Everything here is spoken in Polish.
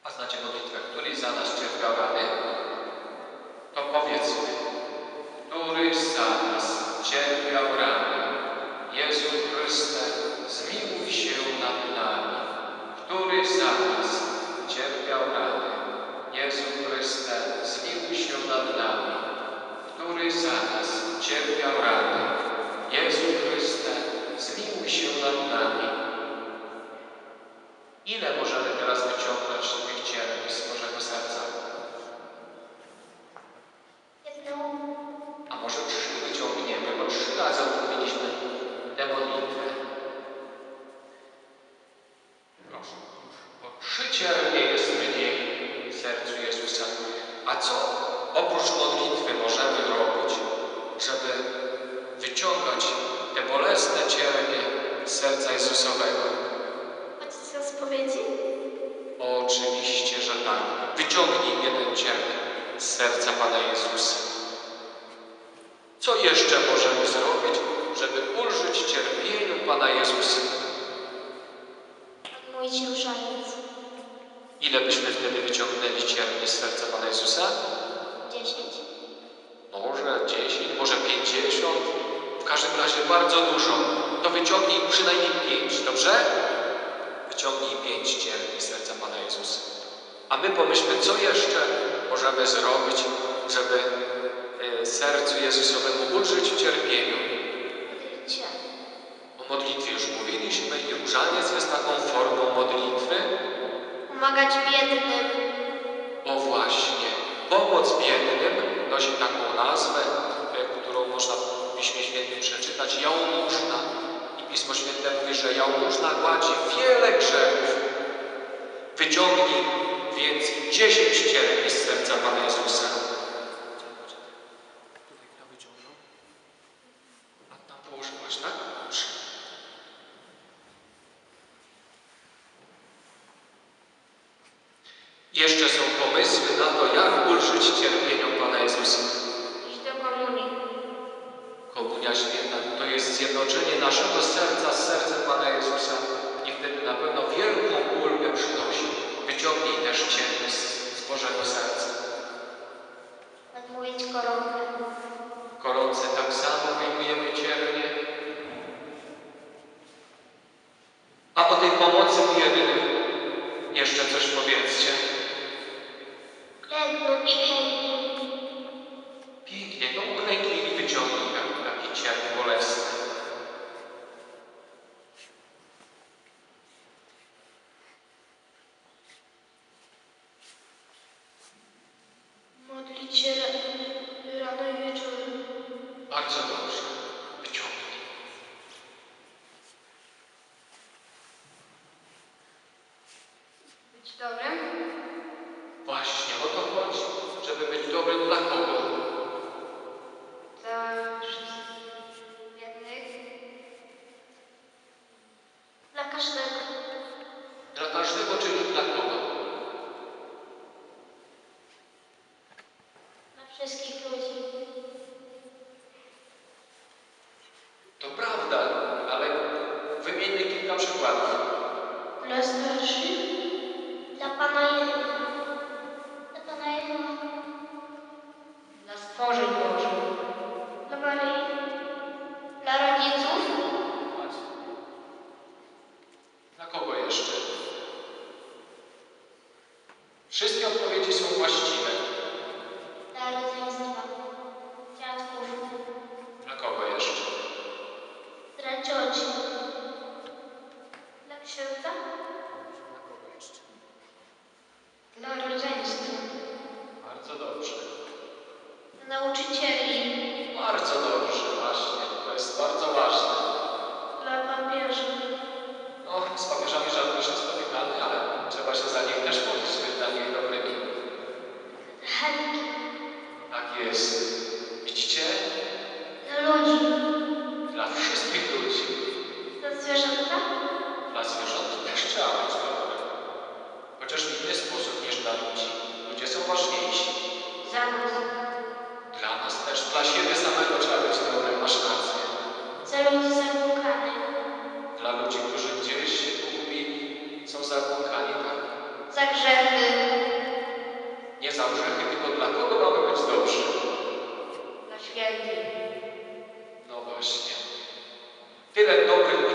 A znacie modlitwę, któryś za nas cierpiał rany? To powiedzmy, któryś za nas cierpiał rany. Jezu Chryste, zmiłuj się nad nami. Któryś za nas cierpiał rany. Jezu Chryste, zmiłuj się nad nami. Któryś za nas cierpiał rany. Jezu Chryste, zmiłuj się nad nami. Ile możemy teraz wyciągnąć tych cierpień z Bożego serca? Jedną. A może 3 wyciągniemy, bo 3 razy odmówiliśmy tę modlitwę. Proszę. Bo 3 ciernie jest mniej w sercu Jezusa. A co oprócz modlitwy możemy robić, żeby wyciągać te bolesne ciernie z serca Jezusowego? Chodźcie z spowiedzi? Oczywiście, że tak. Wyciągnij jeden cierń z serca Pana Jezusa. Co jeszcze możemy zrobić, żeby ulżyć cierpieniu Pana Jezusa? Odmówić różaniec. Ile byśmy wtedy wyciągnęli cierni z serca Pana Jezusa? 10. Może 10, może 50. W każdym razie bardzo dużo. To wyciągnij przynajmniej 5, dobrze? Wyciągnij 5 cierni z serca Pana Jezusa. A my pomyślmy, co jeszcze możemy zrobić, żeby sercu Jezusowemu ulżyć w cierpieniu. Modlicie. O modlitwie już mówiliśmy i różaniec jest taką formą modlitwy. Pomagać biednym. O właśnie, pomoc biednym nosi taką nazwę, którą można w Piśmie Świętym przeczytać, jałmużna. I Pismo Święte mówi, że jałmużna gładzi wiele grzechów. Wyciągnij więc 10 cierni z serca Pana Jezusa. A tam położyłaś, tak? Dobrze. Jeszcze są pomysły na to, jak ulżyć cierpieniom Pana Jezusa. Iść do komunii. Komunia Święta to jest zjednoczenie naszego serca z sercem Pana Jezusa i wtedy na pewno wielką ulgę przynosi. Wyciągnij też cierpienie z Bożego serca. Odmówić koronkę. W koronce tak samo wyjmujemy ciernie. A o tej pomocy biednym jeszcze coś powiedzcie. Klęknąć Pięknie, to uklęknij i wyciągnij taki cierp bolesny. modlić się rano i wieczorem. Bardzo dobrze. Wyciągnij. Być dobrym. Właśnie o to chodzi, żeby być dobrym dla kogo? Za wszystkich biednych. Dla każdego. Dla każdego, czyli dla kogo? Dla wszystkich ludzi. To prawda, ale wymienię kilka przykładów. Dla starszych. Dla Pana Jezusa. Dla Pana Jezusa. Dla stworzeń Bożych. Dla Maryi. Dla rodziców. Dla kogo jeszcze? Wszystkie odpowiedzi są właściwe. Dla rodzeństwa. Dziadków. Dla kogo jeszcze? Dla cioci. Dla księdza. Dla kogo jeszcze? Dla rodzeństwa. Bardzo dobrze. Dla nauczycieli. Bardzo dobrze, właśnie. To jest bardzo ważne. Dla papieża. No, z papieżami rzadko się spotykamy, ale trzeba się za nich też modlić, być dla nich dobrymi. Dla chemiki. Tak jest. Widzicie? Dla ludzi. Dla wszystkich ludzi. Dla zwierzęta. Dla zwierząt też trzeba być dobry. Chociaż w inny sposób niż dla ludzi. Ludzie są ważniejsi. Za nas. Dla nas też, dla siebie samego trzeba być dobry, masz rację. Za ludzi zabłąkanych. Dla ludzi, którzy gdzieś się pogubili, są zabłąkani, tak? Za grzechy. Nie za grzechy, tylko dla kogo mamy być dobrzy? Dla świętych. No właśnie. Tyle dobrych